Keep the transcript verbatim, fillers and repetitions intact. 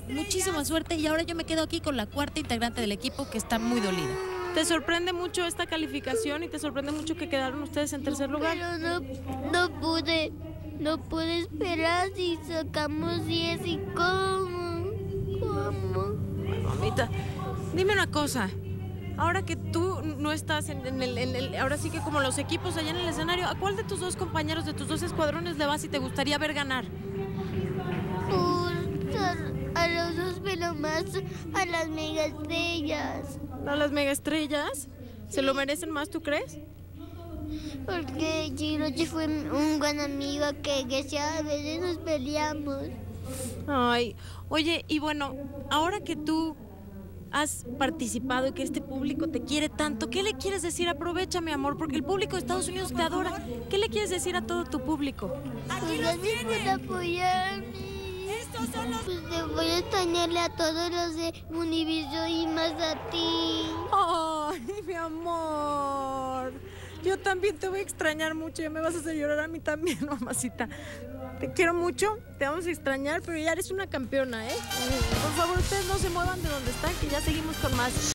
muchísima suerte y ahora yo me quedo aquí con la cuarta integrante del equipo que está muy dolida. ¿Te sorprende mucho esta calificación y te sorprende mucho que quedaron ustedes en tercer lugar? Pero no, no pude, no pude esperar si sacamos diez y cómo, cómo. Bueno, mamita, dime una cosa. Ahora que tú no estás en, en, el, en el, ahora sí que como los equipos allá en el escenario, ¿a cuál de tus dos compañeros, de tus dos escuadrones le vas y te gustaría ver ganar? Por, a los dos, pero más a las mega estrellas. ¿A las megaestrellas? ¿Se lo merecen más, tú crees? Porque Girochi fue un buen amigo que, que sí, a veces nos peleamos. Ay, oye, y bueno, ahora que tú has participado y que este público te quiere tanto, ¿qué le quieres decir? Aprovecha, mi amor, porque el público de Estados Unidos te adora. ¿Qué le quieres decir a todo tu público? Pues gracias por apoyarme. Pues te voy a extrañarle a todos los de Univision y más a ti. Ay, mi amor. Yo también te voy a extrañar mucho. Ya me vas a hacer llorar a mí también, mamacita. Te quiero mucho, te vamos a extrañar, pero ya eres una campeona, ¿eh? Por favor, ustedes no se muevan de donde están, que ya seguimos con más.